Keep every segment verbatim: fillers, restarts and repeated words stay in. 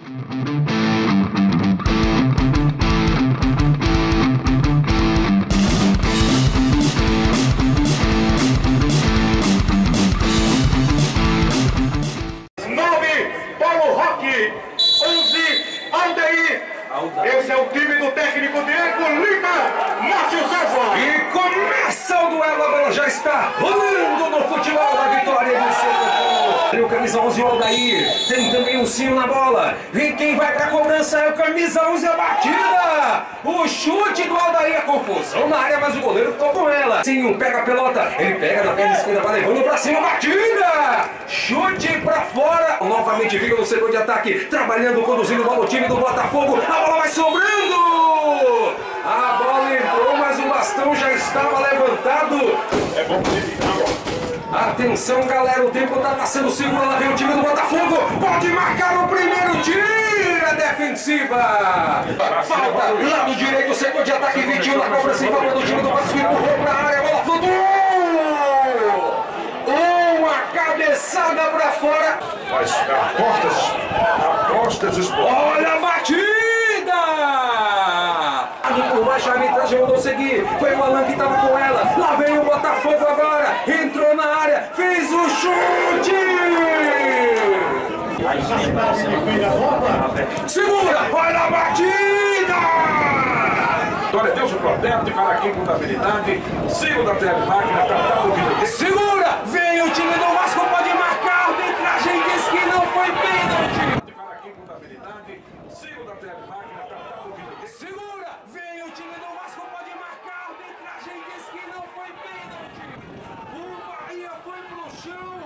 Esse é o time do técnico Diego Lima, Márcio César. E começa o duelo, a bola já está rolando no futebol da Vitória do São Tem o camisa onze, o Aldair. Tem também um Cio na bola. E quem vai pra cobrança é o camisa onze, a batida. O chute do Aldair, a confusão na área, mas o goleiro ficou com ela. Sim, pega a pelota. Ele pega na perna esquerda, vai levando pra cima, batida. Chute pra fora. Novamente fica no setor de ataque, trabalhando, conduzindo bola o time do Botafogo. A bola vai sobrando. A bola entrou, mas o bastão já estava levantado. É bom que Atenção, galera, o tempo tá passando, segura, lá vem o time do Botafogo, pode marcar o primeiro, tira a defensiva. Falta, lado direito, setor de ataque, Vitinho na cobrança em favor do time do Vasco, empurrou pra área, bola flutuou. Uma cabeçada pra fora. Mas apostas, apostas esporte. Olha a batida! Por baixo, a arbitragem mandou seguir. Foi o Alan que estava com ela. Lá vem o Botafogo agora. Entrou na área, fez o chute! Segura, vai na batida! Glória a Deus, o protege, para aqui com habilidade. Siga da telemáquina, tratado de... Segura, vem o time do Vasco, pode marcar. A arbitragem diz que não foi pênalti. Para aqui com habilidade. Siga da telemáquina, tratado de... Segura, vem o time do Vasco, pode marcar. A arbitragem diz que não foi pênalti. O Bahia foi pro chão.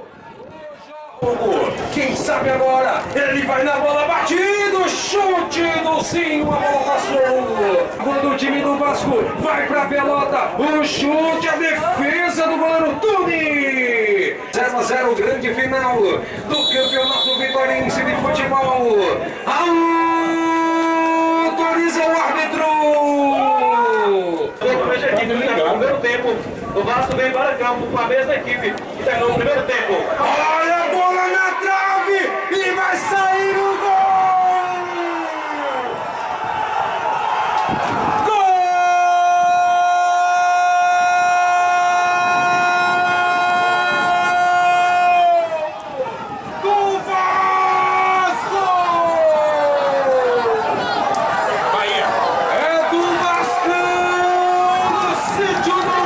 Quem sabe agora? Ele vai na bola, batido, chute do Zinho, a bola passou. Quando o time do Vasco vai pra pelota, o chute, a defesa do goleiro Tuni. zero a zero, grande final do Campeonato Vitorense de Futebol. Autoriza o árbitro. No primeiro tempo, o Vasco veio para campo com a mesma equipe que terminou o primeiro tempo. Olha a bola na trave e vai sair o gol! Gol! Do Vasco! Bahia. É do Vasco! No sítio do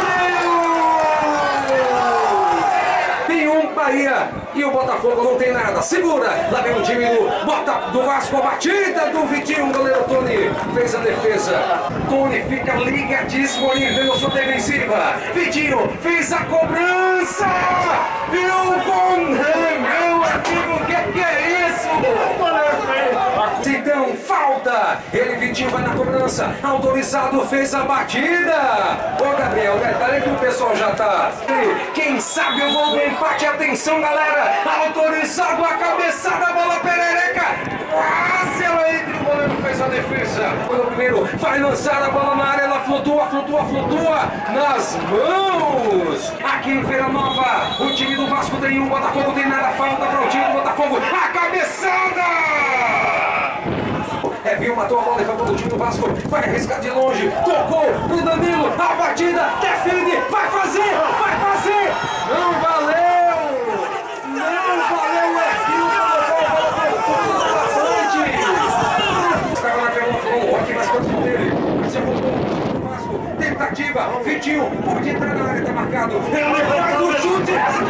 Tem um Bahia e o Botafogo não tem nada. Segura, lá vem o time do, Bota, do Vasco, a batida do Vitinho, o goleiro Tony fez a defesa. Tony fica ligadíssimo ali, dando sua defensiva. Vitinho fez a cobrança e o gol. Meu amigo, o que, que é isso? Então, falta. Ele, Vitinho, vai na cobrança. Autorizado, fez a batida. Ô, Gabriel, detalhe que o pessoal já tá. Quem sabe o gol do empate? Atenção, galera. Autorizado, a cabeçada, a bola perereca. Quase ela entra, o goleiro fez a defesa. O primeiro vai lançar a bola na área. Ela flutua, flutua, flutua nas mãos. Aqui em Feira Nova, o time do Vasco tem um, Botafogo tem nada. Falta para o time do Botafogo. A cabeçada. É, viu, matou a bola, levantou do time do Vasco, vai arriscar de longe, tocou pro Danilo, a batida, defende, vai fazer, vai fazer, não valeu, não valeu, é aquilo, colocou bastante. Estava na pergunta, o Roque mais próximo dele, se voltou pro Vasco, tentativa, Vitinho, pode entrar na área, tá marcado, ele faz o chute,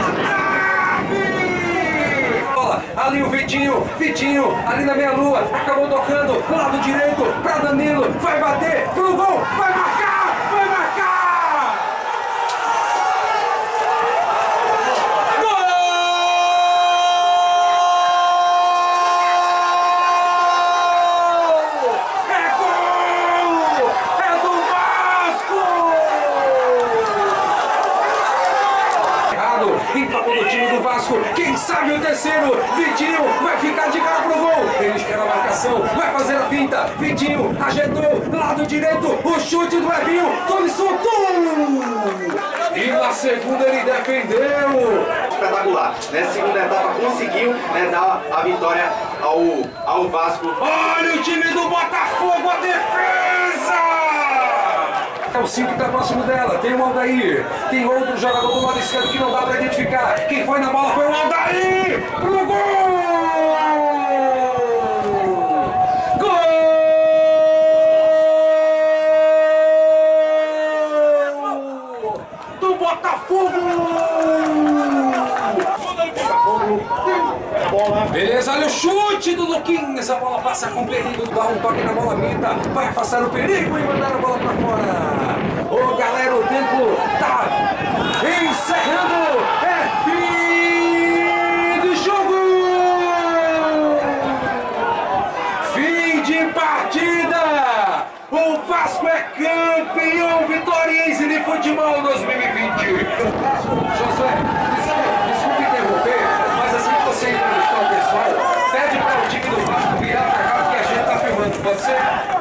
ali o Vitinho, Vitinho, ali na meia-lua, acabou tocando, lado direito, pra Danilo, vai bater, pro gol, vai marcar, vai marcar! Gol! É gol! É do Vasco! Errado, em favor do time do Vasco, quem sabe o terceiro, Vitinho vai ficar de cara pro gol, ele espera a marcação, vai fazer a finta, Vitinho ajeitou, lado direito, o chute do Evinho, Tony soltou, e na segunda ele defendeu. Espetacular, nessa segunda etapa conseguiu, né, dar a vitória ao ao, ao Vasco. Olha o time do Botafogo, a defesa! É o cinco que tá próximo dela, tem o Aldair, tem outro jogador do lado esquerdo que não dá pra identificar. Quem foi na bola foi o Aldair! Pro gol! Gol! Do Botafogo! Beleza, olha o chute do Luquinhas, a bola passa com perigo, dá um toque na bola pinta, vai afastar o perigo e mandar a bola pra fora. Ô galera, o tempo tá encerrando, é fim de jogo! Fim de partida! O Vasco é campeão vitoriense de futebol dois mil e vinte. Josué, desculpa, desculpa interromper, mas assim que você entrevistar o pessoal, pede para o time do Vasco virar pra cá porque a gente tá filmando, pode ser?